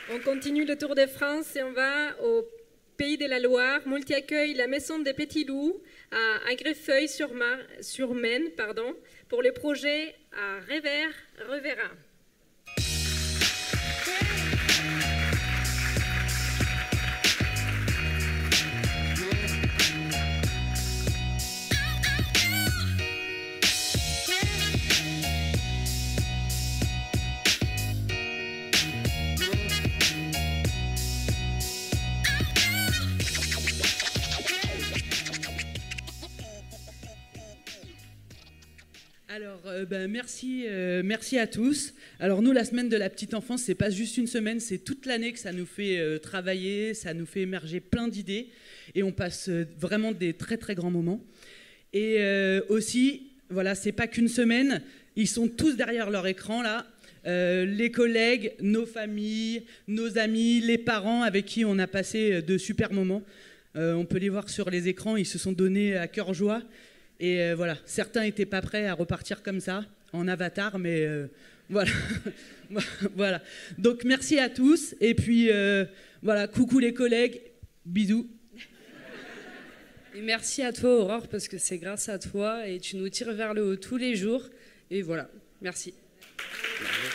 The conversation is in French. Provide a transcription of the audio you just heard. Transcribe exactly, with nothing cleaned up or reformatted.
On continue le Tour de France et on va au Pays de la Loire. Multi-accueil la Maison des Petits Loups à Agrefeuille-sur-Maine pardon, pour le projet à Revers-Revera. Alors, euh, ben, merci, euh, merci à tous. Alors nous, la semaine de la petite enfance, c'est pas juste une semaine, c'est toute l'année que ça nous fait euh, travailler, ça nous fait émerger plein d'idées, et on passe euh, vraiment des très très grands moments. Et euh, aussi, voilà, c'est pas qu'une semaine, ils sont tous derrière leur écran là, euh, les collègues, nos familles, nos amis, les parents avec qui on a passé de super moments. Euh, on peut les voir sur les écrans, ils se sont donnés à cœur joie. Et euh, voilà, certains n'étaient pas prêts à repartir comme ça, en avatar, mais euh, voilà. Voilà. Donc merci à tous, et puis euh, voilà, coucou les collègues, bisous. Et merci à toi Aurore, parce que c'est grâce à toi, et tu nous tires vers le haut tous les jours, et voilà, merci.